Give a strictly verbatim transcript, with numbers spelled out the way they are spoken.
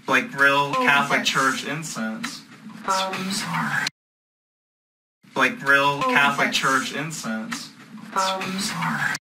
Like real Oh, Catholic yes. Church incense. Um, So bizarre. Like real Oh, Catholic yes. Church incense. So Um, bizarre.